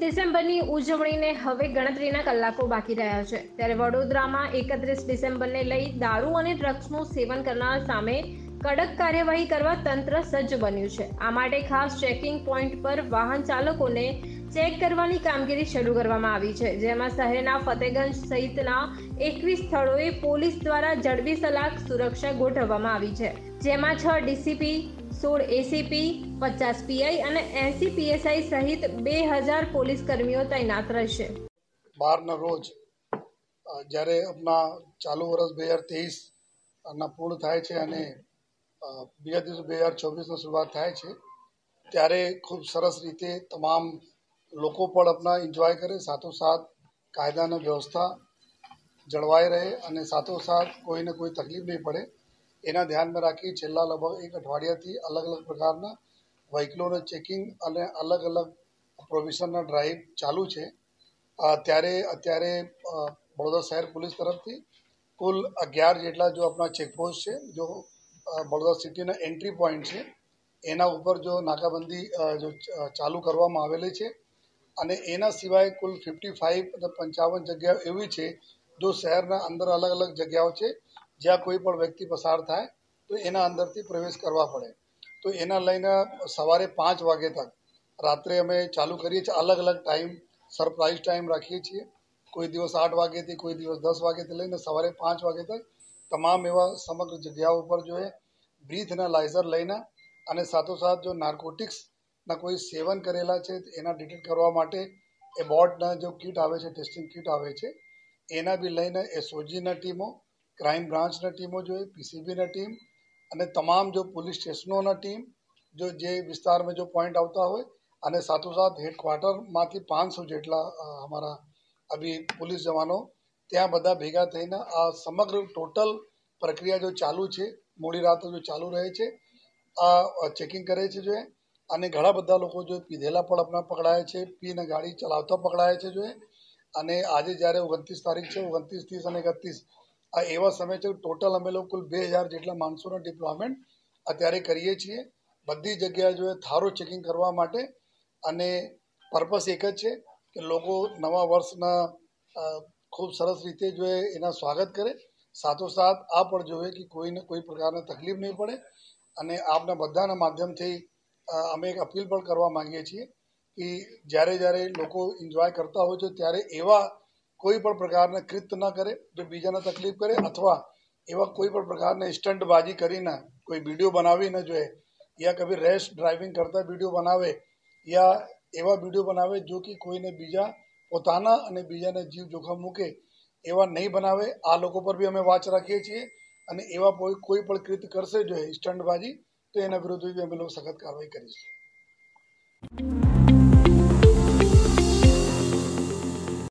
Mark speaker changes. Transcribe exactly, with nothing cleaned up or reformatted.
Speaker 1: ડિસેમ્બરની ઉજવણીને હવે ગણતરીના કલાકો બાકી રહ્યા છે, ત્યારે વડોદરામાં એકત્રીસ ડિસેમ્બરને લઈ દારૂ અને ડ્રગ્સનું સેવન કરનાર સામે કડક કાર્યવાહી કરવા તંત્ર સજ્જ બન્યું છે। આ માટે ખાસ ચેકિંગ પોઈન્ટ પર વાહન ચાલકોને ચેક કરવાની કામગીરી શરૂ કરવામાં આવી છે, જેમાં શહેરના ફતેગંજ સહિતના એકવીસ સ્થળોએ પોલીસ દ્વારા ઝડપી સલાક સુરક્ષા ગોઠવવામાં આવી છે, જેમાં છ ડીસીપી, સોળ એસીપી, પચાસ પીઆઈ અને એસી પીએસઆઈ સહિત બે હજાર પોલીસ કર્મીઓ તૈનાત રહેશે।
Speaker 2: બારના રોજ જ્યારે આપણા ચાલુ વર્ષ બે હજાર તેવીસ ના પૂર્ણ થાય છે અને બીજા દિવસ બે હજાર ચોવીસની શરૂઆત થાય છે, ત્યારે ખૂબ સરસ રીતે તમામ લોકો પણ આપણા એન્જોય કરે, સાથોસાથ કાયદાની વ્યવસ્થા જળવાઈ રહે અને સાથોસાથ કોઈને કોઈ તકલીફ નહીં પડે, એના ધ્યાનમાં રાખી છેલ્લા લગભગ એક અઠવાડિયાથી અલગ અલગ પ્રકારના વ્હીકલોને ચેકિંગ અને અલગ અલગ પ્રોવિઝનના ડ્રાઈવ ચાલુ છે। ત્યારે અત્યારે વડોદરા શહેર પોલીસ તરફથી કુલ અગિયાર જેટલા જો આપણા ચેકપોસ્ટ છે, જો વડોદરા સિટીના એન્ટ્રી પોઈન્ટ છે, એના ઉપર જો નાકાબંધી જો ચાલુ કરવામાં આવેલી છે અને એના સિવાય કુલ ફિફ્ટી ફાઇવ અને પંચાવન જગ્યાઓ એવી છે જો શહેરના અંદર અલગ અલગ જગ્યાઓ છે જ્યાં કોઈ પણ વ્યક્તિ પસાર થાય તો એના અંદરથી પ્રવેશ કરવા પડે, તો એના લઈને સવારે પાંચ વાગે તક રાત્રે અમે ચાલુ કરીએ છીએ। અલગ અલગ ટાઈમ સરપ્રાઇઝ ટાઈમ રાખીએ છીએ, કોઈ દિવસ આઠ વાગ્યાથી કોઈ દિવસ દસ વાગ્યાથી લઈને સવારે પાંચ વાગે તક તમામ એવા સમગ્ર જગ્યાઓ ઉપર જો એ બ્રીથના લાઇઝર લઈને અને સાથોસાથ જો નાર્કોટિક્સના કોઈ સેવન કરેલા છે એના ડિટેક્ટ કરવા માટે એ બોર્ડના જો કીટ આવે છે, ટેસ્ટિંગ કીટ આવે છે, એના બી લઈને એસઓજીના ટીમો, ક્રાઇમ બ્રાન્ચના ટીમો જોઈએ, પીસીબીના ટીમ અને તમામ જો પોલીસ સ્ટેશનોના ટીમ જો જે વિસ્તારમાં જો પોઈન્ટ આવતા હોય અને સાથોસાથ હેડક્વાર્ટરમાંથી પાંચસો જેટલા અમારા અભી પોલીસ જવાનો ત્યાં બધા ભેગા થઈને આ સમગ્ર ટોટલ પ્રક્રિયા જો ચાલુ છે, મોડી રાતે જો ચાલુ રહે છે, આ ચેકિંગ કરે છે જો અને ઘણા બધા લોકો જો પીધેલા પણ આપણા પકડાય છે, પીને ગાડી ચલાવતા પકડાય છે જો અને આજે જ્યારે ઓગણત્રીસ તારીખ છે, ઓગણત્રીસ ત્રીસ અને એકત્રીસ આ એવા સમય છે, ટોટલ અમે લોકો કુલ બે હજાર જેટલા માણસોના ડિપ્લોયમેન્ટ અત્યારે કરીએ છીએ બધી જગ્યાએ જો થારો ચેકિંગ કરવા માટે અને પર્પસ એક જ છે કે લોકો નવા વર્ષના ખૂબ સરસ રીતે જો એના સ્વાગત કરે, સાથોસાથ આ પણ જોવે કે કોઈને કોઈ પ્રકારની તકલીફ નહીં પડે અને આપના બધાના માધ્યમથી અમે એક અપીલ પણ કરવા માંગીએ છીએ કે જ્યારે જ્યારે લોકો એન્જોય કરતા હોય છે ત્યારે એવા કોઈ પણ પ્રકારના કૃત્ય ન કરે જો બીજાને તકલીફ કરે અથવા એવા કોઈ પણ પ્રકારના સ્ટંટબાજી કરીને કોઈ વિડીયો બનાવીને જોઈએ યા કભી રેશ ડ્રાઇવિંગ કરતા વિડીયો બનાવે યા એવા વિડીયો બનાવે જો કે કોઈને બીજા પોતાના અને બીજાને જીવ જોખમ મૂકે એવા નહીં બનાવે। આ લોકો પર બી અમે વાચ રાખીએ છીએ અને એવા કોઈ કોઈ પણ કૃત્ય કરશે જો સ્ટંટબાજી તો એના વિરુદ્ધ બી અમે લોકો સખત કાર્યવાહી કરીશું।